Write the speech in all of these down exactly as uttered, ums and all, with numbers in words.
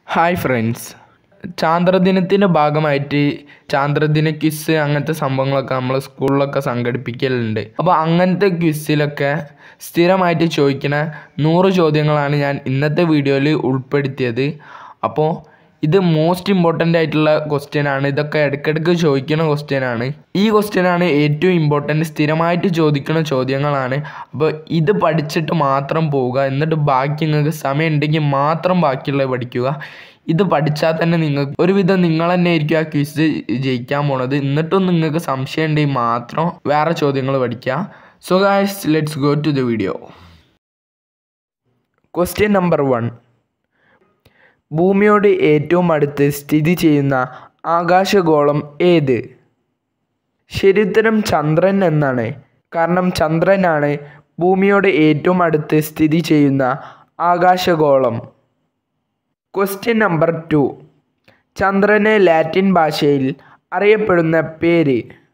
Hi friends, ചാന്ദ്രദിനത്തിൻ്റെ ഭാഗമായിട്ട് ചാന്ദ്രദിന quiz അങ്ങനത്തെ സംഭവങ്ങളൊക്കെ നമ്മൾ സ്കൂളിലൊക്കെ സംഘടിപ്പിക്കലുണ്ട്. അപ്പോൾ അങ്ങനത്തെ ക്വിസിലൊക്കെ സ്ഥിരമായിട്ട് ചോദിക്കുന്ന നൂറ് ചോദ്യങ്ങളാണ് ഞാൻ ഇന്നത്തെ വീഡിയോയിൽ ഉൾപ്പെടുത്തിയത്. അപ്പോൾ ഇത് മോസ്റ്റ് ഇമ്പോർട്ടൻ്റ് ആയിട്ടുള്ള ക്വസ്റ്റ്യൻ ആണ്. ഇതൊക്കെ ഇടയ്ക്കിടയ്ക്ക് ചോദിക്കുന്ന ക്വസ്റ്റ്യൻ ആണ്. ഈ ക്വസ്റ്റ്യൻ ആണ് ഏറ്റവും ഇമ്പോർട്ടൻ്റ്, സ്ഥിരമായിട്ട് ചോദിക്കുന്ന ചോദ്യങ്ങളാണ്. അപ്പോൾ ഇത് പഠിച്ചിട്ട് മാത്രം പോവുക, എന്നിട്ട് ബാക്കി നിങ്ങൾക്ക് സമയം ഉണ്ടെങ്കിൽ മാത്രം ബാക്കിയുള്ളത് പഠിക്കുക. ഇത് പഠിച്ചാൽ തന്നെ നിങ്ങൾക്ക് ഒരുവിധം നിങ്ങൾ തന്നെ ആയിരിക്കും ആ ക്വിസ് ജയിക്കാൻ പോണത്. എന്നിട്ടും നിങ്ങൾക്ക് സംശയം ഉണ്ടെങ്കിൽ മാത്രം വേറെ ചോദ്യങ്ങൾ പഠിക്കുക. So guys, let's go to the video. Question number one. ഭൂമിയോട് ഏറ്റവും അടുത്ത് സ്ഥിതി ചെയ്യുന്ന ആകാശഗോളം ഏത്? ശരിയുത്തരം ചന്ദ്രൻ എന്നാണ്. കാരണം ചന്ദ്രനാണ് ഭൂമിയോട് ഏറ്റവും അടുത്ത് സ്ഥിതി ചെയ്യുന്ന ആകാശഗോളം. Question number two. ചന്ദ്രനെ ലാറ്റിൻ ഭാഷയിൽ അറിയപ്പെടുന്ന പേര്?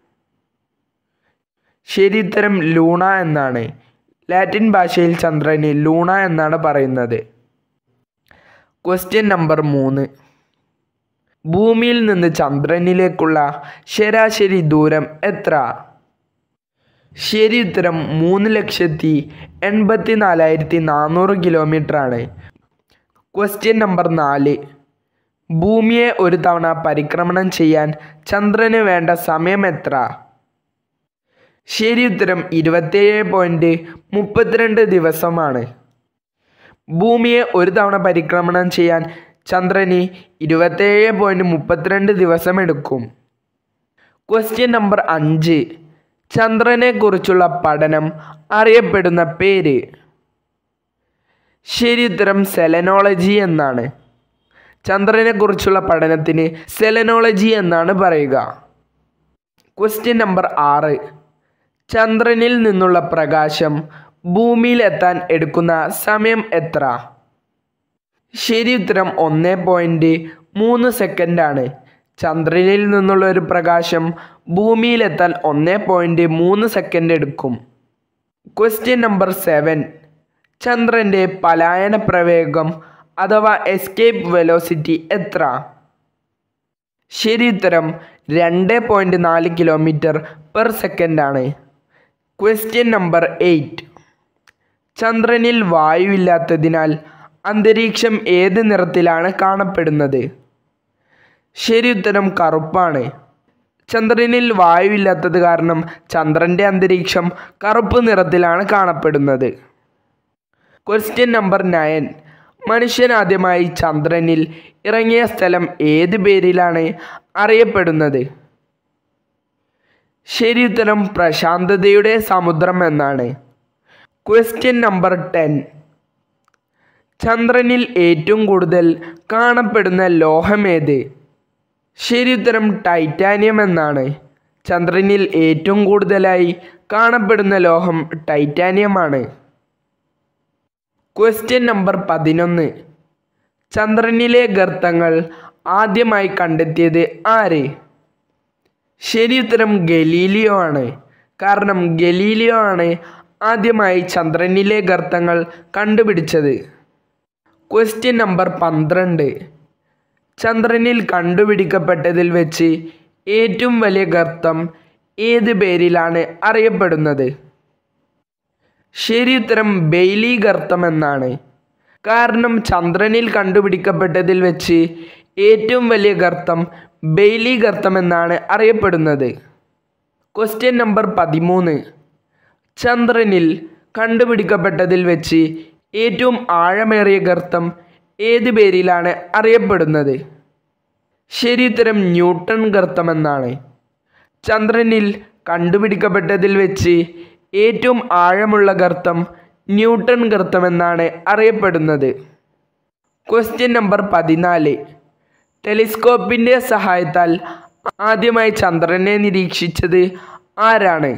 ശരിയുത്തരം ലൂണ എന്നാണ്. ലാറ്റിൻ ഭാഷയിൽ ചന്ദ്രന് ലൂണ എന്നാണ് പറയുന്നത്. ക്വസ്റ്റ്യൻ നമ്പർ മൂന്ന്. ഭൂമിയിൽ നിന്ന് ചന്ദ്രനിലേക്കുള്ള ശരാശരി ദൂരം എത്ര? ശരിയുത്തരം മൂന്ന് ലക്ഷത്തി എൺപത്തി നാലായിരത്തി നാനൂറ് കിലോമീറ്റർ ആണ്. ക്വസ്റ്റ്യൻ നമ്പർ നാല്. ഭൂമിയെ ഒരു തവണ പരിക്രമണം ചെയ്യാൻ ചന്ദ്രന് വേണ്ട സമയം എത്ര? ശരിയുത്തരം ഇരുപത്തിയേഴ് പോയിൻറ്റ് മുപ്പത്തിരണ്ട് ദിവസമാണ്. ഭൂമിയെ ഒരു തവണ പരിക്രമണം ചെയ്യാൻ ചന്ദ്രന് ഇരുപത്തിയേഴ് പോയിൻറ്റ് മുപ്പത്തിരണ്ട് ദിവസം എടുക്കും. ക്വസ്റ്റ്യൻ നമ്പർ അഞ്ച്. ചന്ദ്രനെക്കുറിച്ചുള്ള പഠനം അറിയപ്പെടുന്ന പേര്? ശരിയുത്തരം സെലനോളജി എന്നാണ്. ചന്ദ്രനെക്കുറിച്ചുള്ള പഠനത്തിന് സെലനോളജി എന്നാണ് പറയുക. ക്വസ്റ്റ്യൻ നമ്പർ ആറ്. ചന്ദ്രനിൽ നിന്നുള്ള പ്രകാശം ഭൂമിയിൽ എത്താൻ എടുക്കുന്ന സമയം എത്ര? ശരിയുത്തരം ഒന്ന് പോയിൻറ്റ് മൂന്ന് സെക്കൻഡാണ്. ചന്ദ്രനിൽ നിന്നുള്ള ഒരു പ്രകാശം ഭൂമിയിലെത്താൻ ഒന്ന് പോയിൻറ്റ് മൂന്ന് സെക്കൻഡ് എടുക്കും. Question number seven. ചന്ദ്രൻ്റെ പലായന പ്രവേഗം അഥവാ എസ്കേപ്പ് വെലോസിറ്റി എത്ര? ശരിയുത്തരം രണ്ട് പോയിൻറ്റ് നാല് കിലോമീറ്റർ പെർ സെക്കൻഡാണ്. Question number eight. ചന്ദ്രനിൽ വായുവില്ലാത്തതിനാൽ അന്തരീക്ഷം ഏത് നിറത്തിലാണ് കാണപ്പെടുന്നത്? ശരിയുത്തരം കറുപ്പാണ്. ചന്ദ്രനിൽ വായുവില്ലാത്തത് കാരണം ചന്ദ്രൻ്റെ അന്തരീക്ഷം കറുപ്പ് നിറത്തിലാണ് കാണപ്പെടുന്നത്. Question number nine. മനുഷ്യൻ ആദ്യമായി ചന്ദ്രനിൽ ഇറങ്ങിയ സ്ഥലം ഏത് പേരിലാണ് അറിയപ്പെടുന്നത്? ശരിയുത്തരം പ്രശാന്തതയുടെ സമുദ്രം എന്നാണ്. Question number ten. ചന്ദ്രനിൽ ഏറ്റവും കൂടുതൽ കാണപ്പെടുന്ന ലോഹം ഏത്? ശരിയുത്തരം ടൈറ്റാനിയം എന്നാണ്. ചന്ദ്രനിൽ ഏറ്റവും കൂടുതലായി കാണപ്പെടുന്ന ലോഹം ടൈറ്റാനിയമാണ്. ക്വസ്റ്റ്യൻ നമ്പർ പതിനൊന്ന്. ചന്ദ്രനിലെ ഗർത്തങ്ങൾ ആദ്യമായി കണ്ടെത്തിയത് ആര്? ശരിയുത്തരം ഗലീലിയോ ആണ്. കാരണം ഗലീലിയോ ആണ് ആദ്യമായി ചന്ദ്രനിലെ ഗർത്തങ്ങൾ കണ്ടുപിടിച്ചത്. ക്വസ്റ്റ്യൻ നമ്പർ പന്ത്രണ്ട്. ചന്ദ്രനിൽ കണ്ടുപിടിക്കപ്പെട്ടതിൽ വെച്ച് ഏറ്റവും വലിയ ഗർത്തം ഏത് പേരിലാണ് അറിയപ്പെടുന്നത്? ശരിയുത്തരം ബെയ്ലി ഗർത്തം എന്നാണ്. കാരണം ചന്ദ്രനിൽ കണ്ടുപിടിക്കപ്പെട്ടതിൽ വെച്ച് ഏറ്റവും വലിയ ഗർത്തം ബെയ്ലി ഗർത്തം എന്നാണ് അറിയപ്പെടുന്നത്. ക്വസ്റ്റ്യൻ നമ്പർ പതിമൂന്ന്. ചന്ദ്രനിൽ കണ്ടുപിടിക്കപ്പെട്ടതിൽ വെച്ച് ഏറ്റവും ആഴമേറിയ ഗർത്തം ഏത് പേരിലാണ് അറിയപ്പെടുന്നത്? ശരിയുത്തരം ന്യൂട്ടൺ ഗർത്തം എന്നാണ്. ചന്ദ്രനിൽ കണ്ടുപിടിക്കപ്പെട്ടതിൽ വെച്ച് ഏറ്റവും ആഴമുള്ള ഗർത്തം ന്യൂട്ടൺ ഗർത്തം എന്നാണ് അറിയപ്പെടുന്നത്. ക്വസ്റ്റ്യൻ നമ്പർ പതിനാല്. ടെലിസ്കോപ്പിൻ്റെ സഹായത്താൽ ആദ്യമായി ചന്ദ്രനെ നിരീക്ഷിച്ചത് ആരാണ്?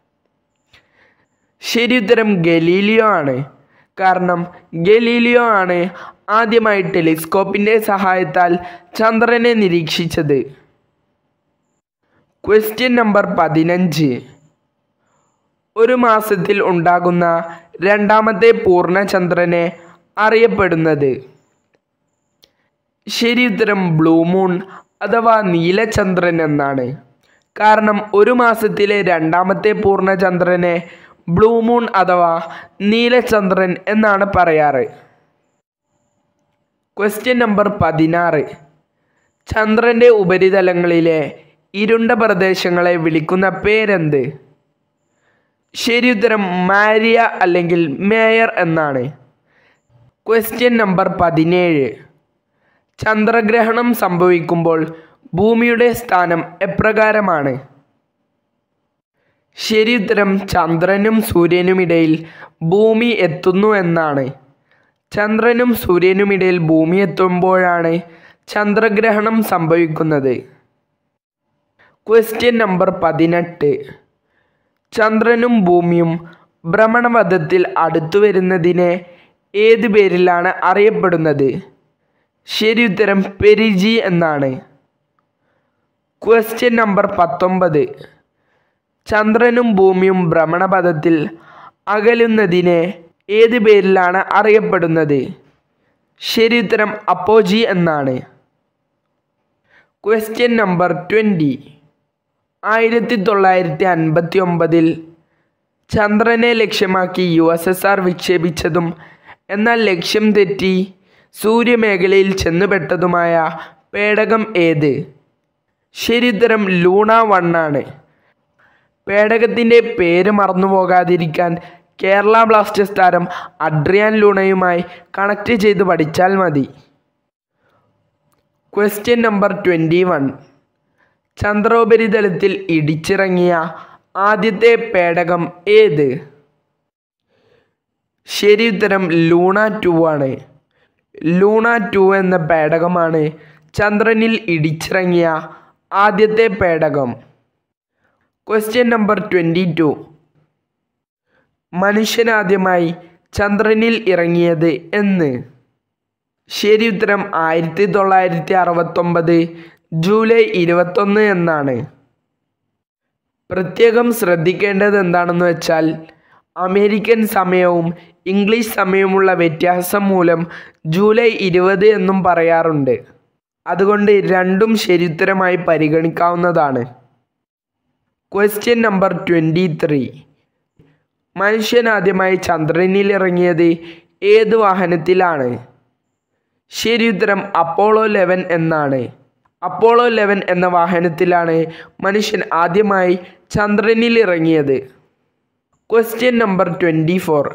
ശരിയുത്തരം ഗലീലിയോ ആണ്. കാരണം ഗലീലിയോ ആണ് ആദ്യമായി ടെലിസ്കോപ്പിൻ്റെ സഹായത്താൽ ചന്ദ്രനെ നിരീക്ഷിച്ചത്. ക്വസ്റ്റ്യൻ നമ്പർ പതിനഞ്ച്. ഒരു മാസത്തിൽ ഉണ്ടാകുന്ന രണ്ടാമത്തെ പൂർണ്ണചന്ദ്രനെ അറിയപ്പെടുന്നത്? ശരി ഉത്തരം ബ്ലൂ മൂൺ അഥവാ നീലചന്ദ്രൻ എന്നാണ്. കാരണം ഒരു മാസത്തിലെ രണ്ടാമത്തെ പൂർണ്ണചന്ദ്രനെ ബ്ലൂ മൂൺ അഥവാ നീലചന്ദ്രൻ എന്നാണ് പറയാറ്. ക്വസ്റ്റ്യൻ നമ്പർ പതിനാറ്. ചന്ദ്രൻ്റെ ഉപരിതലങ്ങളിലെ ഇരുണ്ട പ്രദേശങ്ങളെ വിളിക്കുന്ന പേരെന്ത്? ശരി ഉത്തരം മാരിയ അല്ലെങ്കിൽ മേയർ എന്നാണ്. ക്വസ്റ്റ്യൻ നമ്പർ പതിനേഴ്. ചന്ദ്രഗ്രഹണം സംഭവിക്കുമ്പോൾ ഭൂമിയുടെ സ്ഥാനം എപ്രകാരമാണ്? ശരി ഉത്തരം ചന്ദ്രനും സൂര്യനുമിടയിൽ ഭൂമി എത്തുന്നു എന്നാണ്. ചന്ദ്രനും സൂര്യനുമിടയിൽ ഭൂമി എത്തുമ്പോഴാണ് ചന്ദ്രഗ്രഹണം സംഭവിക്കുന്നത്. ക്വസ്റ്റ്യൻ നമ്പർ പതിനെട്ട്. ചന്ദ്രനും ഭൂമിയും ഭ്രമണപഥത്തിൽ അടുത്തു വരുന്നതിനെ ഏത് പേരിലാണ് അറിയപ്പെടുന്നത്? ശരി ഉത്തരം പെരിജി എന്നാണ്. ക്വസ്റ്റ്യൻ നമ്പർ പത്തൊമ്പത്. ചന്ദ്രനും ഭൂമിയും ഭ്രമണപഥത്തിൽ അകലുന്നതിനെ ഏത് പേരിലാണ് അറിയപ്പെടുന്നത്? ശരി ഉത്തരം അപ്പോജി എന്നാണ്. Question number twenty. ആയിരത്തി തൊള്ളായിരത്തി അൻപത്തി ഒമ്പതിൽ ചന്ദ്രനെ ലക്ഷ്യമാക്കി യു എസ് എസ് ആർ വിക്ഷേപിച്ചതും എന്നാൽ ലക്ഷ്യം തെറ്റി സൂര്യമേഖലയിൽ ചെന്നുപെട്ടതുമായ പേടകം ഏത്? ശരി ഉത്തരം ലൂണ വൺ ആണ്. പേടകത്തിൻ്റെ പേര് മറന്നുപോകാതിരിക്കാൻ കേരള ബ്ലാസ്റ്റേഴ്സ് താരം അഡ്രിയാൻ ലൂണയുമായി കണക്ട് ചെയ്ത് പഠിച്ചാൽ മതി. Question number twenty one. ചന്ദ്രോപരിതലത്തിൽ ഇടിച്ചിറങ്ങിയ ആദ്യത്തെ പേടകം ഏത്? ശരി ഉത്തരം ലൂണ ടു ആണ്. ലൂണ ടു എന്ന പേടകമാണ് ചന്ദ്രനിൽ ഇടിച്ചിറങ്ങിയ ആദ്യത്തെ പേടകം. Question number twenty two. മനുഷ്യനാദ്യമായി ചന്ദ്രനിൽ ഇറങ്ങിയത് എന്ന്? ശരി ഉത്തരം ആയിരത്തി തൊള്ളായിരത്തി അറുപത്തൊമ്പത് ജൂലൈ ഇരുപത്തൊന്ന് എന്നാണ്. പ്രത്യേകം ശ്രദ്ധിക്കേണ്ടത് എന്താണെന്ന് വെച്ചാൽ അമേരിക്കൻ സമയവും ഇംഗ്ലീഷ് സമയവുമുള്ള വ്യത്യാസം മൂലം ജൂലൈ ഇരുപത് എന്നും പറയാറുണ്ട്. അതുകൊണ്ട് രണ്ടും ശരിയുത്തരമായി പരിഗണിക്കാവുന്നതാണ്. Question number twenty three. മനുഷ്യനാദ്യമായി ചന്ദ്രനിൽ ഇറങ്ങിയത് ഏത് വാഹനത്തിലാണ്? ശരിയുത്തരം അപ്പോളോ ലെവൻ എന്നാണ്. അപ്പോളോ ലെവൻ എന്ന വാഹനത്തിലാണ് മനുഷ്യൻ ആദ്യമായി ചന്ദ്രനിൽ ഇറങ്ങിയത്. Question number twenty four.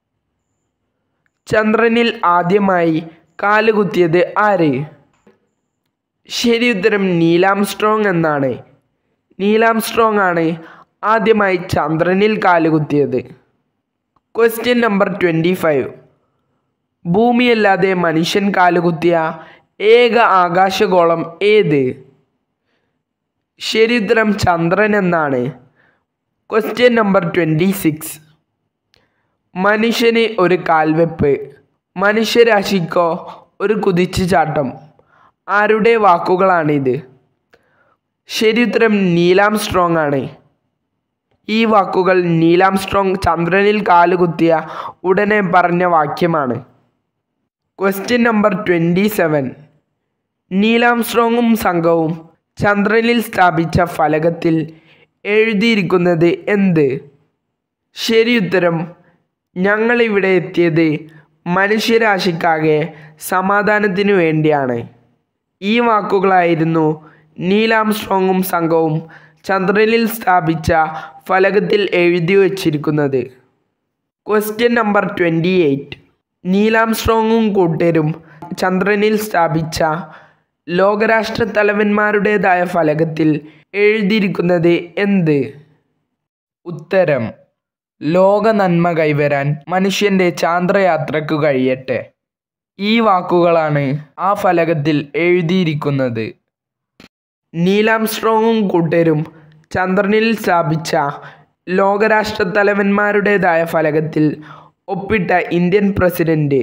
ചന്ദ്രനിൽ ആദ്യമായി കാലുകുത്തിയത് ആര്? ശരിയുത്തരം നീലാംസ്ട്രോങ് എന്നാണ്. നീലാംസ്ട്രോങ് ആണ് ആദ്യമായി ചന്ദ്രനിൽ കാലുകുത്തിയത്. Question number twenty five. ഭൂമിയല്ലാതെ മനുഷ്യൻ കാലുകുത്തിയ ഏക ആകാശഗോളം ഏത്? ശരിയുത്തരം ചന്ദ്രൻ എന്നാണ്. Question number twenty six. മനുഷ്യന് ഒരു കാൽവെപ്പ്, മനുഷ്യരാശിക്കോ ഒരു കുതിച്ചുചാട്ടം. ആരുടെ വാക്കുകളാണിത്? ശരിയുത്തരം നീലാംസ്ട്രോങ് ആണ്. ഈ വാക്കുകൾ നീലാംസ്ട്രോങ് ചന്ദ്രനിൽ കാലുകുത്തിയ ഉടനെ പറഞ്ഞ വാക്യമാണ്. Question number twenty seven. നീലാംസ്ട്രോങ്ങും സംഘവും ചന്ദ്രനിൽ സ്ഥാപിച്ച ഫലകത്തിൽ എഴുതിയിരിക്കുന്നത് എന്ത്? ശരിയുത്തരം ഞങ്ങളിവിടെ എത്തിയത് മനുഷ്യരാശിക്കാകെ സമാധാനത്തിനു വേണ്ടിയാണ്. ഈ വാക്കുകളായിരുന്നു നീലാംസ്ട്രോങ്ങും സംഘവും ചന്ദ്രനിൽ സ്ഥാപിച്ച ഫലകത്തിൽ എഴുതി വച്ചിരിക്കുന്നത്. Question number twenty eight. നീലാംസ്ട്രോങ്ങും കൂട്ടരും ചന്ദ്രനിൽ സ്ഥാപിച്ച ലോകരാഷ്ട്ര തലവന്മാരുടേതായ ഫലകത്തിൽ എഴുതിയിരിക്കുന്നത് എന്ത്? ഉത്തരം ലോക നന്മ കൈവരാൻ മനുഷ്യൻ്റെ ചാന്ദ്രയാത്രയ്ക്കു കഴിയട്ടെ. ഈ വാക്കുകളാണ് ആ ഫലകത്തിൽ എഴുതിയിരിക്കുന്നത്. നീലാംസ്ട്രോങ്ങും കൂട്ടരും ചന്ദ്രനിൽ സ്ഥാപിച്ച ലോകരാഷ്ട്ര തലവന്മാരുടേതായ ഫലകത്തിൽ ഒപ്പിട്ട ഇന്ത്യൻ പ്രസിഡന്റ്?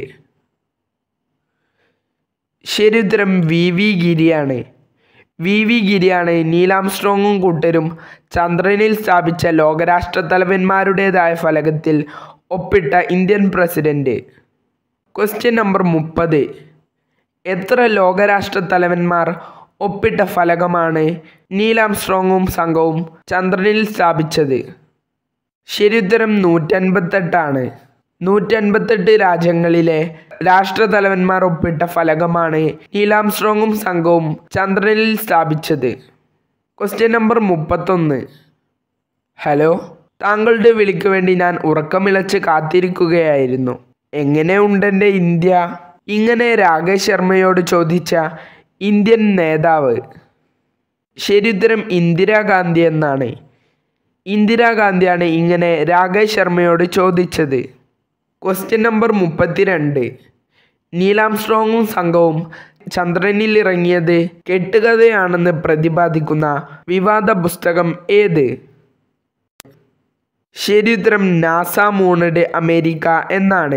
ശരിയുത്തരം വി വി ഗിരിയാണ്. വി വി ഗിരിയാണ് നീലാംസ്ട്രോങ്ങും കൂട്ടരും ചന്ദ്രനിൽ സ്ഥാപിച്ച ലോകരാഷ്ട്ര തലവന്മാരുടേതായ ഫലകത്തിൽ ഒപ്പിട്ട ഇന്ത്യൻ പ്രസിഡന്റ്. ക്വസ്റ്റ്യൻ നമ്പർ മുപ്പത്. എത്ര ലോകരാഷ്ട്ര തലവന്മാർ ഒപ്പിട്ട ഫലകമാണ് നീൽ ആംസ്ട്രോങ്ങും സംഘവും ചന്ദ്രനിൽ സ്ഥാപിച്ചത്? ശരിയുത്തരം നൂറ്റൻപത്തെട്ടാണ്. നൂറ്റൻപത്തെട്ട് രാജ്യങ്ങളിലെ രാഷ്ട്രതലവന്മാർ ഒപ്പിട്ട ഫലകമാണ് നീൽ ആംസ്ട്രോങ്ങും സംഘവും ചന്ദ്രനിൽ സ്ഥാപിച്ചത്. ക്വസ്റ്റ്യൻ നമ്പർ മുപ്പത്തൊന്ന്. ഹലോ, താങ്കളുടെ വിളിക്ക് വേണ്ടി ഞാൻ ഉറക്കമിളച്ച് കാത്തിരിക്കുകയായിരുന്നു. എങ്ങനെയുണ്ടെൻ്റെ ഇന്ത്യ? ഇങ്ങനെ രാകേഷ് ശർമ്മയോട് ചോദിച്ച ഇന്ത്യൻ നേതാവ്? ശരിയുത്തരം ഇന്ദിരാഗാന്ധി എന്നാണ്. ഇന്ദിരാഗാന്ധിയാണ് ഇങ്ങനെ രാകേഷ് ശർമ്മയോട് ചോദിച്ചത്. ക്വസ്റ്റ്യൻ നമ്പർ മുപ്പത്തിരണ്ട്. നീൽ ആംസ്ട്രോങ്ങും സംഘവും ചന്ദ്രനിൽ ഇറങ്ങിയത് കെട്ടുകഥയാണെന്ന് പ്രതിപാദിക്കുന്ന വിവാദ പുസ്തകം ഏത്? ശരിയുത്തരം നാസ മൂൺഡ് അമേരിക്ക എന്നാണ്.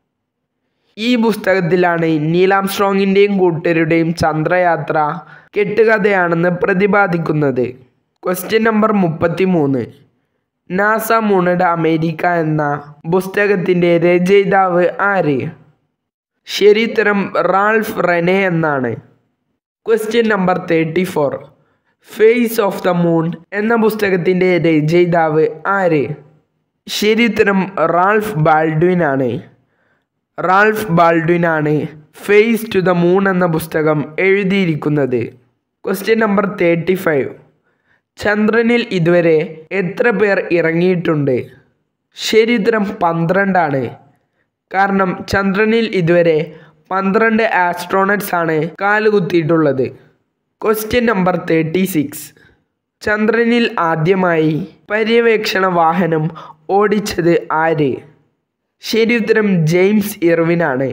ഈ പുസ്തകത്തിലാണ് നീൽ ആംസ്ട്രോങ്ങിൻ്റെയും കൂട്ടരുടെയും ചന്ദ്രയാത്ര കെട്ടുകഥയാണെന്ന് പ്രതിപാദിക്കുന്നത്. ക്വസ്റ്റ്യൻ നമ്പർ മുപ്പത്തി മൂന്ന്. നാസ മൂൺഡ് അമേരിക്ക എന്ന പുസ്തകത്തിൻ്റെ രചയിതാവ് ആര്? ശരിയുത്തരം റാൾഫ് റെനെ എന്നാണ്. Question number thirty four. Face of the moon എന്ന പുസ്തകത്തിൻ്റെ രചയിതാവ് ആര്? ശരിയുത്തരം റാൾഫ് ബാൾഡ്വിൻ ആണ്. റാൾഫ് ബാൾഡ്വിൻ ആണ് ഫേസ് ടു ദ മൂൺ എന്ന പുസ്തകം എഴുതിയിരിക്കുന്നത്. Question number thirty five. ചന്ദ്രനിൽ ഇതുവരെ എത്ര പേർ ഇറങ്ങിയിട്ടുണ്ട്? ശരിയുത്തരം പന്ത്രണ്ടാണ്. കാരണം ചന്ദ്രനിൽ ഇതുവരെ പന്ത്രണ്ട് ആസ്ട്രോണറ്റ്സ് ആണ് കാലുകുത്തിയിട്ടുള്ളത്. Question number thirty six. ചന്ദ്രനിൽ ആദ്യമായി പര്യവേക്ഷണ വാഹനം ഓടിച്ചത് ആര്? ശരിയുത്തരം ജെയിംസ് ഇർവിൻ ആണ്.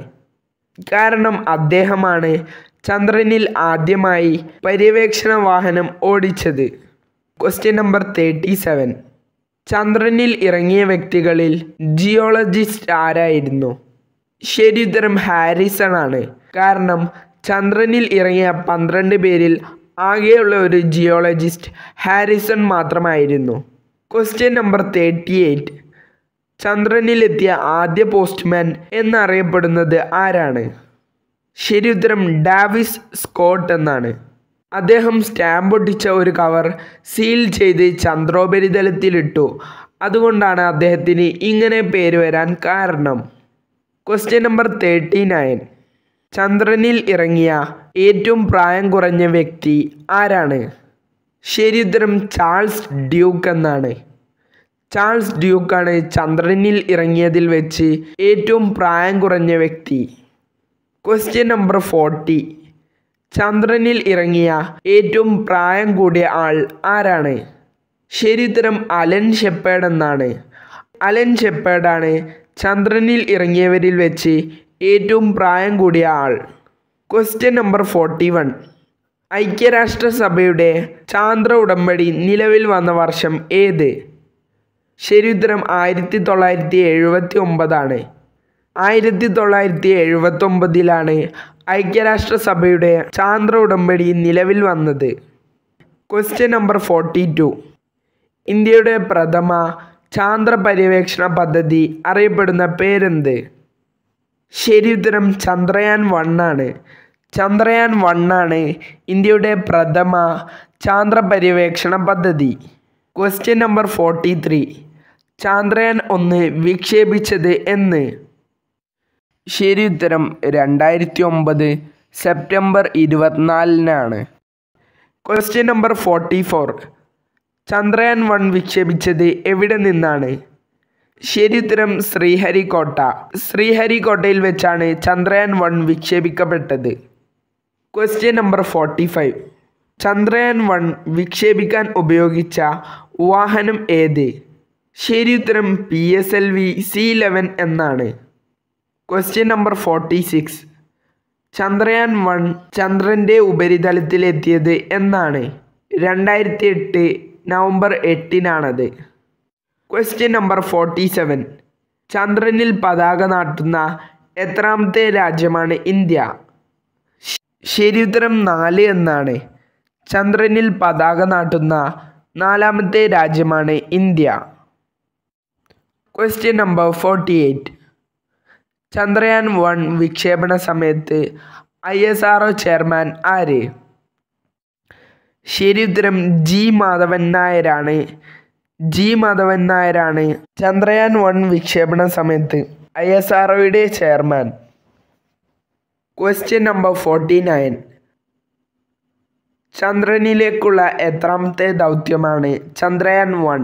കാരണം അദ്ദേഹമാണ് ചന്ദ്രനിൽ ആദ്യമായി പര്യവേക്ഷണ വാഹനം ഓടിച്ചത്. Question number thirty seven. ചന്ദ്രനിൽ ഇറങ്ങിയ വ്യക്തികളിൽ ജിയോളജിസ്റ്റ് ആരായിരുന്നു? ശരിയുത്തരം ഹാരിസൺ ആണ്. കാരണം ചന്ദ്രനിൽ ഇറങ്ങിയ പന്ത്രണ്ട് പേരിൽ ആകെയുള്ള ഒരു ജിയോളജിസ്റ്റ് ഹാരിസൺ മാത്രമായിരുന്നു. Question number thirty eight. ചന്ദ്രനിലെത്തിയ ആദ്യ പോസ്റ്റ്മാൻ എന്നറിയപ്പെടുന്നത് ആരാണ്? ശരിയുത്തരം ഡാവിസ് സ്കോട്ട് എന്നാണ്. അദ്ദേഹം സ്റ്റാമ്പ് ഒട്ടിച്ച ഒരു കവർ സീൽ ചെയ്ത് ചന്ദ്രോപരിതലത്തിലിട്ടു. അതുകൊണ്ടാണ് അദ്ദേഹത്തിന് ഇങ്ങനെ പേര് വരാൻ കാരണം. Question number thirty nine. ചന്ദ്രനിൽ ഇറങ്ങിയ ഏറ്റവും പ്രായം കുറഞ്ഞ വ്യക്തി ആരാണ്? ശരിയുത്തരം ചാൾസ് ഡ്യൂക്ക് എന്നാണ്. ചാൾസ് ഡ്യൂക്കാണ് ചന്ദ്രനിൽ ഇറങ്ങിയതിൽ വെച്ച് ഏറ്റവും പ്രായം കുറഞ്ഞ വ്യക്തി. Question number forty. ചന്ദ്രനിൽ ഇറങ്ങിയ ഏറ്റവും പ്രായം കൂടിയ ആൾ ആരാണ്? ശരിയുത്തരം അലൻ ഷെപ്പേർഡ് എന്നാണ്. അലൻ ഷെപ്പേർഡാണ് ചന്ദ്രനിൽ ഇറങ്ങിയവരിൽ വെച്ച് ഏറ്റവും പ്രായം കൂടിയ ആൾ. Question number forty one. ഐക്യരാഷ്ട്രസഭയുടെ ചാന്ദ്ര ഉടമ്പടി നിലവിൽ വന്ന വർഷം ഏത്? ശരിയുത്തരം ആയിരത്തി തൊള്ളായിരത്തി എഴുപത്തി ഒമ്പതാണ്. ആയിരത്തി തൊള്ളായിരത്തി എഴുപത്തി ഒമ്പതിലാണ് ഐക്യരാഷ്ട്രസഭയുടെ ചാന്ദ്ര ഉടമ്പടി നിലവിൽ വന്നത്. Question number forty two. ഇന്ത്യയുടെ പ്രഥമ ചാന്ദ്ര പര്യവേക്ഷണ പദ്ധതി അറിയപ്പെടുന്ന പേരെന്ത്? ശരിയുത്തരം ചന്ദ്രയാൻ വൺ ആണ്. ചന്ദ്രയാൻ വൺ ആണ് ഇന്ത്യയുടെ പ്രഥമ ചാന്ദ്ര പര്യവേക്ഷണ പദ്ധതി. Question number forty three. Chandrayaan ഒന്ന് വിക്ഷേപിച്ചത് എന്ന്? ശരിയുത്തരം രണ്ടായിരത്തി ഒമ്പത് സെപ്റ്റംബർ ഇരുപത്തിനാലിനാണ്. Question number forty four. Chandrayaan one വിക്ഷേപിച്ചത് എവിടെ നിന്നാണ്? ശരിയുത്തരം ശ്രീഹരിക്കോട്ട. ശ്രീഹരിക്കോട്ടയിൽ വെച്ചാണ് ചന്ദ്രയാൻ വൺ വിക്ഷേപിക്കപ്പെട്ടത്. Question number forty five. Chandrayaan one വിക്ഷേപിക്കാൻ ഉപയോഗിച്ച വാഹനം ഏത്? ശരിയുത്തരം P S L V C eleven എന്നാണ്. Question number forty six. Chandrayaan one ചന്ദ്രൻ്റെ ഉപരിതലത്തിലെത്തിയത് എന്നാണ്? രണ്ടായിരത്തി എട്ട് നവംബർ എട്ടിനാണത്. Question number forty seven. ചന്ദ്രനിൽ പതാക നാട്ടുന്ന എത്രാമത്തെ രാജ്യമാണ് ഇന്ത്യ? ശരിയുത്തരം നാല് എന്നാണ്. ചന്ദ്രനിൽ പതാക നാട്ടുന്ന നാലാമത്തെ രാജ്യമാണ് India. Question number forty eight. Chandrayaan one വിക്ഷേപണ സമയത്ത് I S R O chairman ആര്? ശരി ഉത്തരം ജി മാധവൻ നായരാണ്. ജി മാധവൻ നായരാണ് ചന്ദ്രയാൻ വൺ വിക്ഷേപണ സമയത്ത് ഐ എസ് ആർ ഒയുടെ chairman. Question number forty nine. ചന്ദ്രനിലേക്കുള്ള എത്രാമത്തെ ദൗത്യമാണ് ചന്ദ്രയാൻ വൺ?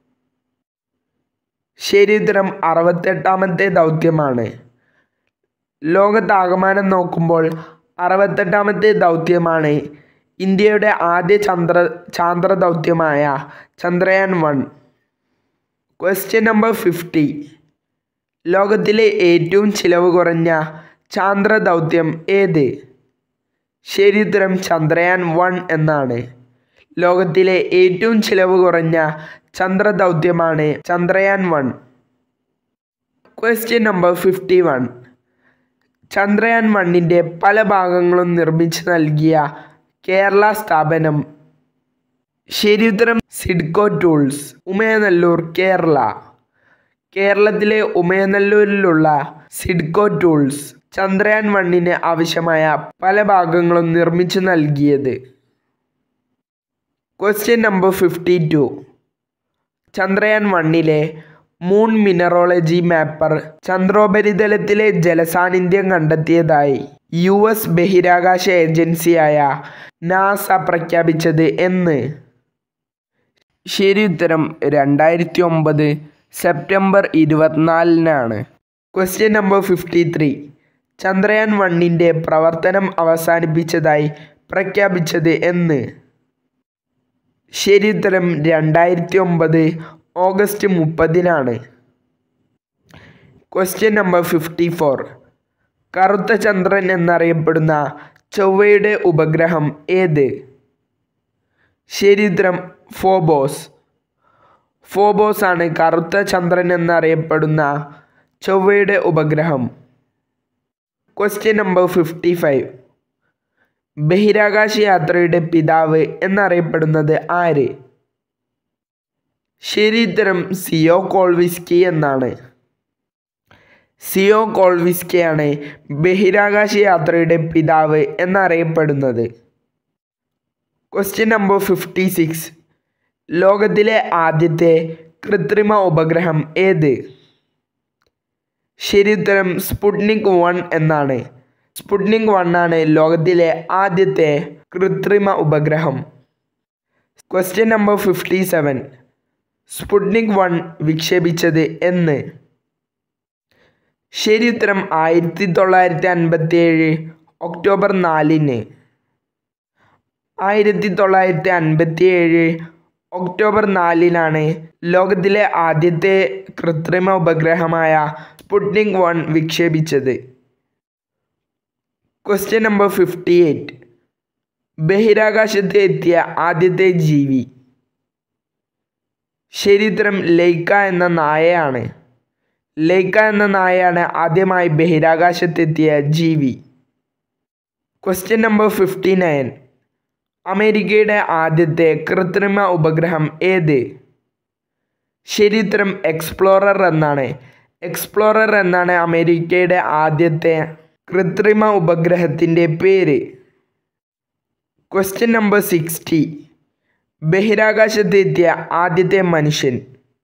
ശരി ഉത്തരം അറുപത്തെട്ടാമത്തെ ദൗത്യമാണ്. ലോകത്താകമാനം നോക്കുമ്പോൾ അറുപത്തെട്ടാമത്തെ ദൗത്യമാണ് ഇന്ത്യയുടെ ആദ്യ ചന്ദ്ര ചാന്ദ്ര ദൗത്യമായ Chandrayaan one. Question number fifty. ലോകത്തിലെ ഏറ്റവും ചിലവ് കുറഞ്ഞ ചാന്ദ്ര ദൗത്യം ഏത്? ശരി ഉത്തരം ചന്ദ്രയാൻ വൺ എന്നാണ്. ലോകത്തിലെ ഏറ്റവും ചിലവ് കുറഞ്ഞ ചന്ദ്ര ദൗത്യമാണ് Chandrayaan one. Question number fifty one. Chandrayaan വണ്ണിൻ്റെ പല ഭാഗങ്ങളും നിർമ്മിച്ചു നൽകിയ കേരള സ്ഥാപനം? ശരി ഉത്തരം സിഡ്കോ ടൂൾസ്, ഉമയനല്ലൂർ, കേരള. കേരളത്തിലെ ഉമയനല്ലൂരിലുള്ള സിഡ്കോ ടൂൾസ് ചന്ദ്രയാൻ വണ്ണിന് ആവശ്യമായ പല ഭാഗങ്ങളും നിർമ്മിച്ചു നൽകിയത്. Question number fifty two. Chandrayaan വണ്ണിലെ മൂൺ മിനറോളജി മാപ്പർ ചന്ദ്രോപരിതലത്തിലെ ജലസാന്നിധ്യം കണ്ടെത്തിയതായി യു എസ് ബഹിരാകാശ ഏജൻസിയായ നാസ പ്രഖ്യാപിച്ചത് എന്ന്? ശരി ഉത്തരം രണ്ടായിരത്തി ഒമ്പത് സെപ്റ്റംബർ ഇരുപത്തിനാലിനാണ്. Question number fifty three. Chandrayaan വണ്ണിൻ്റെ പ്രവർത്തനം അവസാനിപ്പിച്ചതായി പ്രഖ്യാപിച്ചത് എന്ന്? ശരി ഉത്തരം രണ്ടായിരത്തി ഒമ്പത് ഓഗസ്റ്റ് മുപ്പതിനാണ്. Question number fifty four. കറുത്ത ചന്ദ്രൻ എന്നറിയപ്പെടുന്ന ചൊവ്വയുടെ ഉപഗ്രഹം ഏത്? ശരി ഉത്തരം ഫോബോസ്. ഫോബോസ് ആണ് കറുത്ത ചന്ദ്രൻ എന്നറിയപ്പെടുന്ന ചൊവ്വയുടെ ഉപഗ്രഹം. Question number fifty five. ബഹിരാകാശ യാത്രയുടെ പിതാവ് എന്നറിയപ്പെടുന്നത് ആര്? ശരി ഉത്തരം സിയോ കോൾവിസ്കി എന്നാണ്. സിയോ കോൾവിസ്കിയാണ് ബഹിരാകാശ യാത്രയുടെ പിതാവ് എന്നറിയപ്പെടുന്നത്. Question number fifty six. ലോകത്തിലെ ആദ്യത്തെ കൃത്രിമ ഉപഗ്രഹം ഏത്? ശരി ഉത്തരം സ്പുട്നിക് വൺ എന്നാണ്. സ്പുട്നിക് വൺ ആണ് ലോകത്തിലെ ആദ്യത്തെ കൃത്രിമ ഉപഗ്രഹം. Question number fifty seven. Sputnik one വിക്ഷേപിച്ചത് എന്ന്? ശരി ഉത്തരം ആയിരത്തി തൊള്ളായിരത്തി അൻപത്തി ഏഴ് ഒക്ടോബർ നാലിന്. ആയിരത്തി തൊള്ളായിരത്തി അൻപത്തി ഏഴ് ഒക്ടോബർ നാലിനാണ് ലോകത്തിലെ ആദ്യത്തെ കൃത്രിമ ഉപഗ്രഹമായ സ്പുട്നിക് വൺ വിക്ഷേപിച്ചത്. Question number fifty eight. ബഹിരാകാശത്ത് എത്തിയ ആദ്യത്തെ ജീവി? ശരി ഉത്തരം ലൈക്ക എന്ന നായയാണ്. ലൈക്ക എന്ന നായയാണ് ആദ്യമായി ബഹിരാകാശത്തെത്തിയ ജീവി. Question number fifty nine. അമേരിക്കയുടെ ആദ്യത്തെ കൃത്രിമ ഉപഗ്രഹം ഏത്? ശരി ഉത്തരം എക്സ്പ്ലോറർ എന്നാണ്. എക്സ്പ്ലോറർ എന്നാണ് അമേരിക്കയുടെ ആദ്യത്തെ കൃത്രിമ ഉപഗ്രഹത്തിൻ്റെ പേര്. Question number sixty. ബഹിരാകാശത്തെത്തിയ ആദ്യത്തെ മനുഷ്യൻ?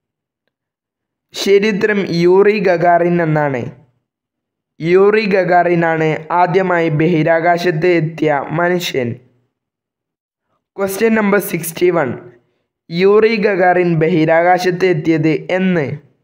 ശരി ഉത്തരം യൂറി ഗഗാറിൻ എന്നാണ്. യൂറി ഗഗാറിനാണ് ആദ്യമായി ബഹിരാകാശത്ത് എത്തിയ മനുഷ്യൻ. Question number sixty one. Yuri Gagarin ബഹിരാകാശത്ത് എത്തിയത് എന്ന്?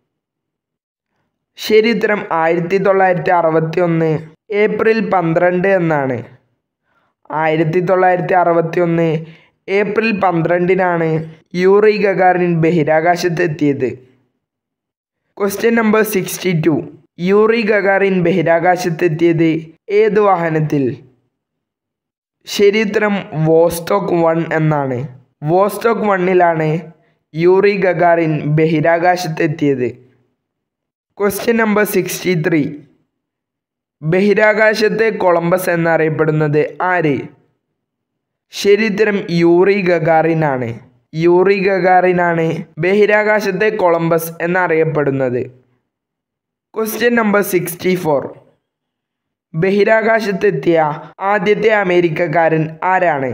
ശരി ഉത്തരം ആയിരത്തി തൊള്ളായിരത്തി അറുപത്തി ഒന്ന് ഏപ്രിൽ പന്ത്രണ്ട് എന്നാണ്. ആയിരത്തി തൊള്ളായിരത്തി അറുപത്തി ഒന്ന് ഏപ്രിൽ പന്ത്രണ്ടിനാണ് യൂറി ഗഗാറിൻ ബഹിരാകാശത്ത് എത്തിയത്. Question number sixty two. Yuri Gagarin ബഹിരാകാശത്തെത്തിയത് ഏത് വാഹനത്തിൽ? ശരി ഉത്തരം വോസ്റ്റോക്ക് വൺ എന്നാണ്. വോസ്റ്റോക്ക് വണ്ണിലാണ് യൂറി ഗഗാറിൻ ബഹിരാകാശത്തെത്തിയത്. Question number sixty three. ബഹിരാകാശത്തെ കൊളംബസ് എന്നറിയപ്പെടുന്നത് ആര്? ശരി ഉത്തരം യൂറി ഗഗാറിനാണ്. യൂറി ഗഗാറിനാണ് ബഹിരാകാശത്തെ കൊളംബസ് എന്നറിയപ്പെടുന്നത്. Question number sixty four. ബഹിരാകാശത്തെത്തിയ ആദ്യത്തെ അമേരിക്കക്കാരൻ ആരാണ്?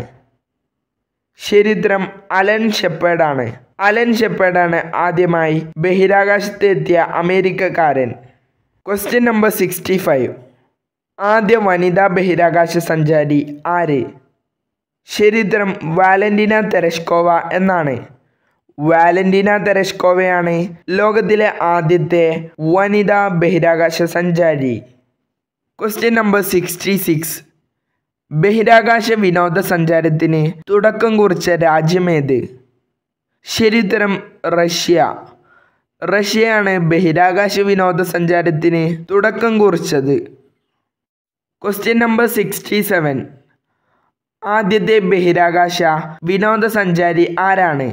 ശരിയുത്തരം അലൻ ഷെപ്പേർഡാണ്. അലൻ ഷെപ്പേർഡാണ് ആദ്യമായി ബഹിരാകാശത്തെത്തിയ അമേരിക്കക്കാരൻ. Question number sixty five. ആദ്യ വനിതാ ബഹിരാകാശ സഞ്ചാരി ആര്? ശരിയുത്തരം വാലന്റീന തെരഷ്കോവ എന്നാണ്. വാലന്റീന തെരഷ്കോവയാണ് ലോകത്തിലെ ആദ്യത്തെ വനിതാ ബഹിരാകാശ സഞ്ചാരി. Question number sixty six. ബഹിരാകാശ വിനോദസഞ്ചാരത്തിന് തുടക്കം കുറിച്ച രാജ്യമേത്? ശരിയുത്തരം റഷ്യ. റഷ്യയാണ് ബഹിരാകാശ വിനോദസഞ്ചാരത്തിന് തുടക്കം കുറിച്ചത്. Question number sixty seven. ആദ്യത്തെ ബഹിരാകാശ വിനോദസഞ്ചാരി ആരാണ്?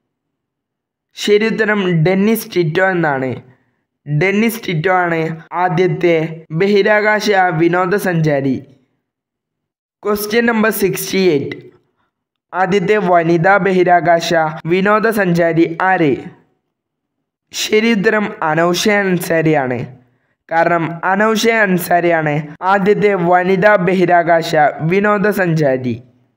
ശരിയുത്തരം ഡെന്നിസ് ടിറ്റോ എന്നാണ്. ഡെന്നിസ് ടിറ്റോ ആണ് ആദ്യത്തെ ബഹിരാകാശ വിനോദസഞ്ചാരി. Question number sixty eight. ആദ്യത്തെ വനിതാ ബഹിരാകാശ വിനോദസഞ്ചാരി ആര്? ശരിയുത്തരം അനൗഷ അൻസാരിയാണ്. കാരണം അനൗഷ അൻസാരിയാണ് ആദ്യത്തെ വനിതാ ബഹിരാകാശ വിനോദസഞ്ചാരി.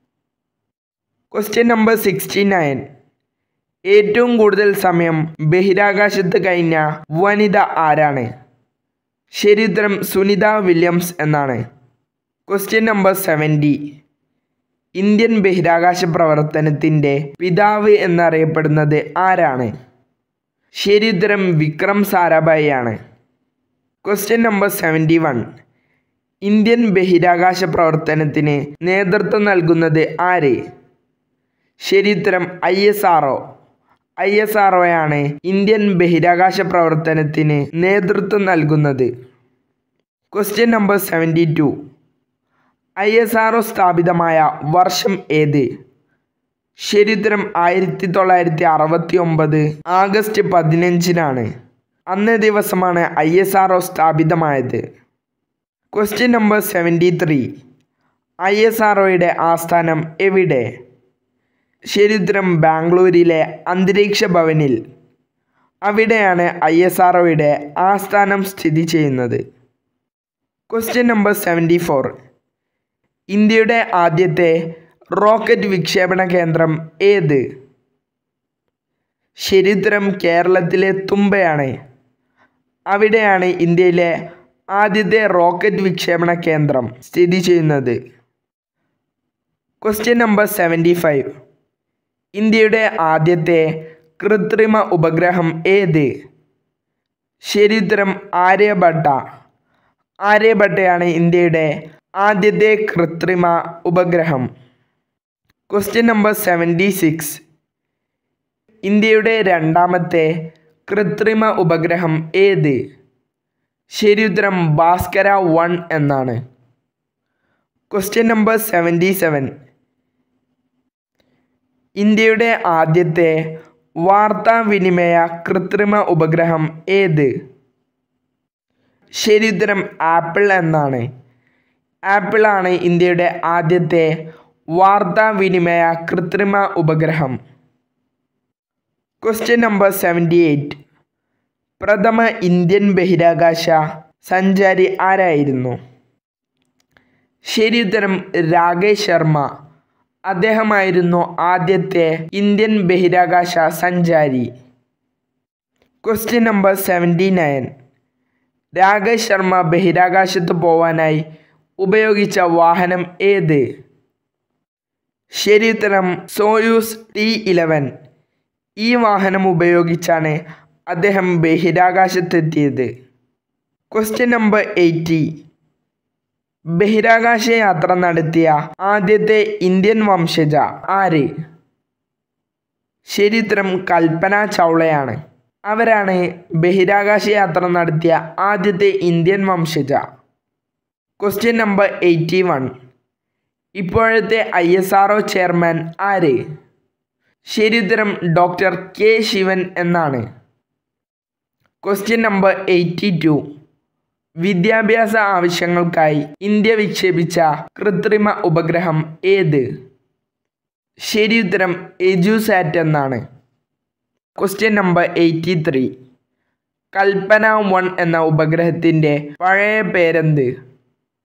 Question number sixty nine. ഏറ്റവും കൂടുതൽ സമയം ബഹിരാകാശത്ത് കഴിഞ്ഞ വനിത ആരാണ്? ശരിയുത്തരം സുനിത വില്യംസ് എന്നാണ്. Question number seventy. ഇന്ത്യൻ ബഹിരാകാശ പ്രവർത്തനത്തിൻ്റെ പിതാവ് എന്നറിയപ്പെടുന്നത് ആരാണ്? ശരിയുത്തരം വിക്രം സാരാഭായി ആണ്. Question number seventy one. Indian ബഹിരാകാശ പ്രവർത്തനത്തിന് നേതൃത്വം നൽകുന്നത് ആര്? ശരിയുത്തരം I S R O. I S R ഒയാണ് ഇന്ത്യൻ ബഹിരാകാശ പ്രവർത്തനത്തിന് നേതൃത്വം നൽകുന്നത്. Question number seventy two. I S R O സ്ഥാപിതമായ വർഷം ഏത്? ശരിയുത്തരം ആയിരത്തി തൊള്ളായിരത്തി അറുപത്തി ഒമ്പത് ആഗസ്റ്റ് പതിനഞ്ചിനാണ്. അന്നേ ദിവസമാണ് ഐ എസ് ആർ ഒ സ്ഥാപിതമായത്. Question number seventy three. I S R ഒയുടെ ആസ്ഥാനം എവിടെ? ശരിയുത്തരം ബാംഗ്ലൂരിലെ അന്തരീക്ഷ ഭവനിൽ. അവിടെയാണ് ഐ എസ് ആർ ഒയുടെ ആസ്ഥാനം സ്ഥിതി ചെയ്യുന്നത്. Question number seventy four. ഇന്ത്യയുടെ ആദ്യത്തെ റോക്കറ്റ് വിക്ഷേപണ കേന്ദ്രം ഏത്? ശരിയുത്തരം കേരളത്തിലെ തുമ്പയാണ്. അവിടെയാണ് ഇന്ത്യയിലെ ആദ്യത്തെ റോക്കറ്റ് വിക്ഷേപണ കേന്ദ്രം സ്ഥിതി ചെയ്യുന്നത്. Question number seventy five. ഇന്ത്യയുടെ ആദ്യത്തെ കൃത്രിമ ഉപഗ്രഹം ഏത്? ശരിയുത്തരം ആര്യഭട്ട. ആര്യഭട്ടയാണ് ഇന്ത്യയുടെ ആദ്യത്തെ കൃത്രിമ ഉപഗ്രഹം. Question number seventy six. ഇന്ത്യയുടെ രണ്ടാമത്തെ കൃത്രിമ ഉപഗ്രഹം ഏത്? ശരിയുത്തരം ഭാസ്കര വൺ എന്നാണ്. Question number seventy seven. ഇന്ത്യയുടെ ആദ്യത്തെ വാർത്താവിനിമയ കൃത്രിമ ഉപഗ്രഹം ഏത്? ശരിയുത്തരം ആപ്പിൾ എന്നാണ്. ആപ്പിളാണ് ഇന്ത്യയുടെ ആദ്യത്തെ വാർത്താവിനിമയ കൃത്രിമ ഉപഗ്രഹം. Question number seventy eight. പ്രഥമ ഇന്ത്യൻ ബഹിരാകാശ സഞ്ചാരി ആരായിരുന്നു? ശരിയുത്തരം രാകേഷ് ശർമ്മ. അദ്ദേഹമായിരുന്നു ആദ്യത്തെ ഇന്ത്യൻ ബഹിരാകാശ സഞ്ചാരി. Question number seventy nine. Rakesh Sharma ബഹിരാകാശത്ത് പോവാനായി ഉപയോഗിച്ച വാഹനം ഏത്? ശരിയുത്തരം സോയൂസ് ടി ഇലവൻ. ഈ വാഹനം ഉപയോഗിച്ചാണ് അദ്ദേഹം ബഹിരാകാശത്തെത്തിയത്. Question number eighty. ബഹിരാകാശ യാത്ര നടത്തിയ ആദ്യത്തെ ഇന്ത്യൻ വംശജ ആര്? ശരിയുത്തരം കൽപ്പന ചൗളയാണ്. അവരാണ് ബഹിരാകാശ യാത്ര നടത്തിയ ആദ്യത്തെ ഇന്ത്യൻ വംശജ. Question number eighty one. ഇപ്പോഴത്തെ I S R O chairman ആര്? ശരിയുത്തരം ഡോക്ടർ കെ ശിവൻ എന്നാണ്. Question number eighty two. വിദ്യാഭ്യാസ ആവശ്യങ്ങൾക്കായി ഇന്ത്യ വിക്ഷേപിച്ച കൃത്രിമ ഉപഗ്രഹം ഏത്? ശരിയുത്തരം എജുസാറ്റ് എന്നാണ്. Question number eighty three. Kalpana one എന്ന ഉപഗ്രഹത്തിൻ്റെ പഴയ പേരെന്ത്?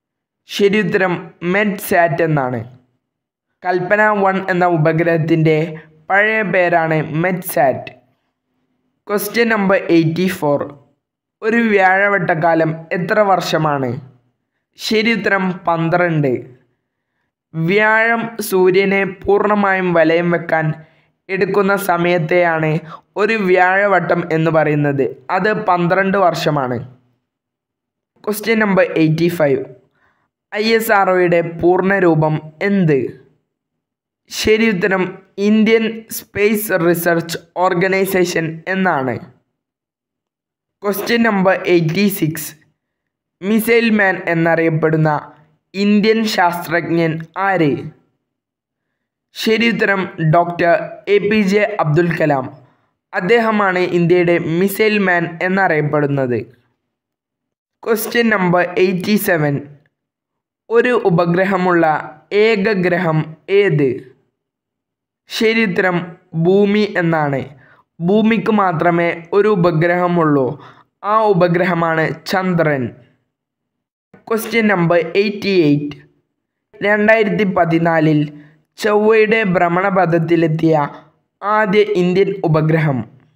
ശരിയുത്തരം മെറ്റ് സാറ്റ് എന്നാണ്. കൽപ്പന വൺ എന്ന ഉപഗ്രഹത്തിൻ്റെ പഴയ പേരാണ് Metsat. Question number eighty four. ഒരു വ്യാഴവട്ടക്കാലം എത്ര വർഷമാണ്? ശരിയുത്തരം പന്ത്രണ്ട്. വ്യാഴം സൂര്യനെ പൂർണ്ണമായും വലയം വെക്കാൻ എടുക്കുന്ന സമയത്തെയാണ് ഒരു വ്യാഴവട്ടം എന്ന് പറയുന്നത്. അത് പന്ത്രണ്ട് വർഷമാണ്. Question number eighty five. I S R ഒയുടെ പൂർണ്ണരൂപം എന്ത്? ശരിയുത്തരം ഇന്ത്യൻ സ്പേസ് റിസർച്ച് ഓർഗനൈസേഷൻ എന്നാണ്. Question number eighty six. Missile man എന്നറിയപ്പെടുന്ന ഇന്ത്യൻ ശാസ്ത്രജ്ഞൻ ആര്? ശരിയുത്തരം doctor A P J Abdul Kalam. അദ്ദേഹമാണ് ഇന്ത്യയുടെ മിസൈൽ മാൻ എന്നറിയപ്പെടുന്നത്. Question number eighty seven. ഒരു ഉപഗ്രഹമുള്ള ഏക ഗ്രഹം ഏത്? ശരിയുത്തരം ഭൂമി എന്നാണ്. ഭൂമിക്ക് മാത്രമേ ഒരു ഉപഗ്രഹമുള്ളൂ. ആ ഉപഗ്രഹമാണ് ചന്ദ്രൻ. Question number eighty eight. രണ്ടായിരത്തി പതിനാലിൽ ചൊവ്വയുടെ ഭ്രമണപഥത്തിലെത്തിയ ആദ്യ ഇന്ത്യൻ ഉപഗ്രഹം?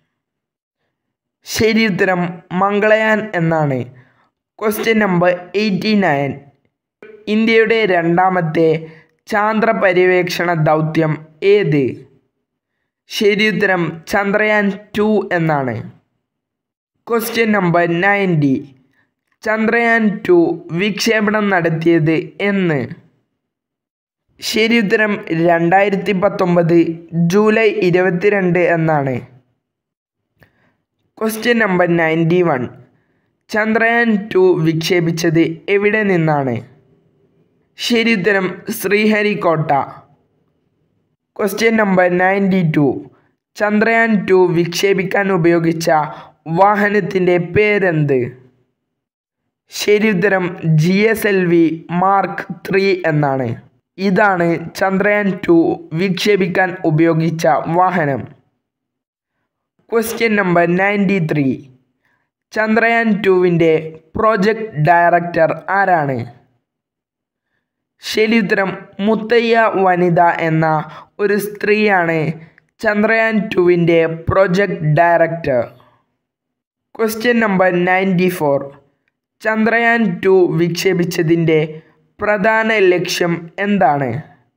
ശരിയുത്തരം മംഗളയാൻ എന്നാണ്. Question number eighty nine. ഇന്ത്യയുടെ രണ്ടാമത്തെ ചാന്ദ്ര പര്യവേക്ഷണ ദൗത്യം ഏത്? ശരിയുത്തരം ചന്ദ്രയാൻ ടു എന്നാണ്. Question number ninety. Chandrayaan two വിക്ഷേപണം നടത്തിയത് എന്ന്? ശരിയുത്തരം രണ്ടായിരത്തി പത്തൊമ്പത് ജൂലൈ ഇരുപത്തിരണ്ട് എന്നാണ്. Question number ninety one. Chandrayaan two വിക്ഷേപിച്ചത് എവിടെ നിന്നാണ്? ശരിയുത്തരം Sriharikota. Question number ninety two. Chandrayaan two വിക്ഷേപിക്കാൻ ഉപയോഗിച്ച വാഹനത്തിൻ്റെ പേരെന്ത്? ശരിയുത്തരം G S L V mark three എന്നാണ്. ഇതാണ് ചന്ദ്രയാൻ ടു വിക്ഷേപിക്കാൻ ഉപയോഗിച്ച വാഹനം. Question number ninety three. Chandrayaan ടുവിൻ്റെ പ്രോജക്റ്റ് ഡയറക്ടർ ആരാണ്? ശരിയുത്തരം മുത്തയ്യ വനിത എന്ന ഒരു സ്ത്രീയാണ് ചന്ദ്രയാൻ ടുവിൻ്റെ project director. Question number ninety four. Chandrayaan two വിക്ഷേപിച്ചതിൻ്റെ പ്രധാന ലക്ഷ്യം എന്താണ്?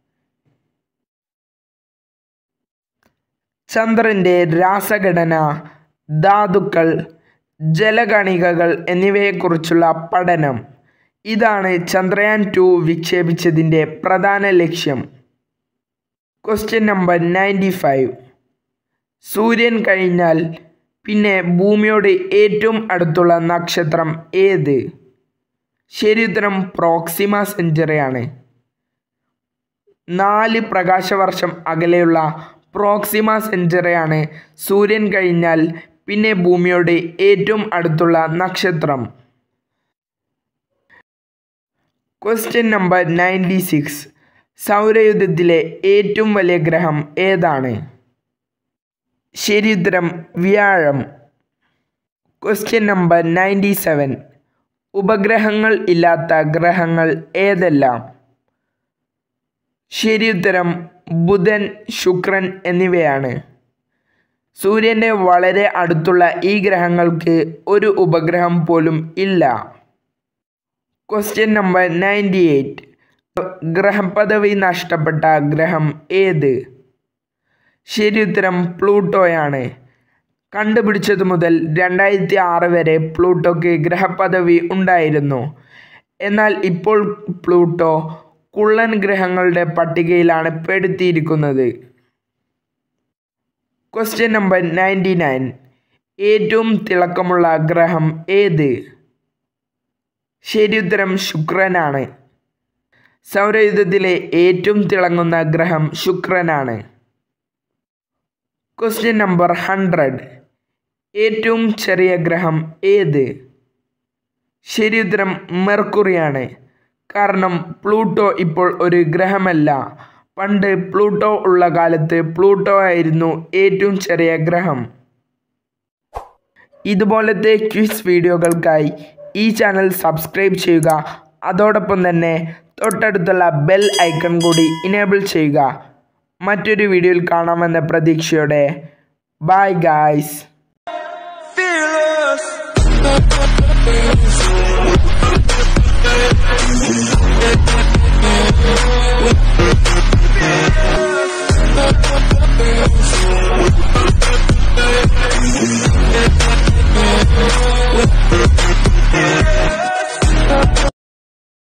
ചന്ദ്രൻ്റെ രാസഘടന, ധാതുക്കൾ, ജലകണികകൾ എന്നിവയെക്കുറിച്ചുള്ള പഠനം. ഇതാണ് ചന്ദ്രയാൻ ടു വിക്ഷേപിച്ചതിൻ്റെ പ്രധാന ലക്ഷ്യം. Question number ninety five. സൂര്യൻ കഴിഞ്ഞാൽ പിന്നെ ഭൂമിയോട് ഏറ്റവും അടുത്തുള്ള നക്ഷത്രം ഏത്? ശരിയുത്തരം പ്രോക്സിമ സെഞ്ചുറിയാണ്. നാല് പ്രകാശവർഷം അകലെയുള്ള പ്രോക്സിമ സെഞ്ചുറിയാണ് സൂര്യൻ കഴിഞ്ഞാൽ പിന്നെ ഭൂമിയോട് ഏറ്റവും അടുത്തുള്ള നക്ഷത്രം. Question number ninety six. സൗരയൂഥത്തിലെ ഏറ്റവും വലിയ ഗ്രഹം ഏതാണ്? ശരിയുത്തരം വ്യാഴം. Question number ninety seven. ഉപഗ്രഹങ്ങൾ ഇല്ലാത്ത ഗ്രഹങ്ങൾ ഏതെല്ലാം? ശരിയുത്തരം ബുധൻ, ശുക്രൻ എന്നിവയാണ്. സൂര്യൻ്റെ വളരെ അടുത്തുള്ള ഈ ഗ്രഹങ്ങൾക്ക് ഒരു ഉപഗ്രഹം പോലും ഇല്ല. Question number ninety eight. ഗ്രഹപദവി നഷ്ടപ്പെട്ട ഗ്രഹം ഏത്? ശരിയുത്തരം പ്ലൂട്ടോയാണ്. കണ്ടുപിടിച്ചതു മുതൽ രണ്ടായിരത്തി ആറ് വരെ പ്ലൂട്ടോയ്ക്ക് ഗ്രഹപദവി ഉണ്ടായിരുന്നു. എന്നാൽ ഇപ്പോൾ പ്ലൂട്ടോ കുള്ളൻ ഗ്രഹങ്ങളുടെ പട്ടികയിലാണ് പെടുത്തിയിരിക്കുന്നത്. Question number ninety nine. ഏറ്റവും തിളക്കമുള്ള ഗ്രഹം ഏത്? ശരിയുത്തരം ശുക്രനാണ്. സൗരയൂഥത്തിലെ ഏറ്റവും തിളങ്ങുന്ന ഗ്രഹം ശുക്രനാണ്. Question number hundred. ഏറ്റവും ചെറിയ ഗ്രഹം ഏത്? ശരിയുത്തരം മെർക്കുറിയാണ്. കാരണം പ്ലൂട്ടോ ഇപ്പോൾ ഒരു ഗ്രഹമല്ല. പണ്ട് പ്ലൂട്ടോ ഉള്ള കാലത്ത് പ്ലൂട്ടോ ആയിരുന്നു ഏറ്റവും ചെറിയ ഗ്രഹം. ഇതുപോലത്തെ ക്വിസ് വീഡിയോകൾക്കായി ഈ ചാനൽ സബ്സ്ക്രൈബ് ചെയ്യുക. അതോടൊപ്പം തന്നെ തൊട്ടടുത്തുള്ള ബെൽ ഐക്കൺ കൂടി ഇനേബിൾ ചെയ്യുക. മറ്റൊരു വീഡിയോയിൽ കാണാമെന്ന പ്രതീക്ഷയോടെ ബൈ ഗായ്സ്.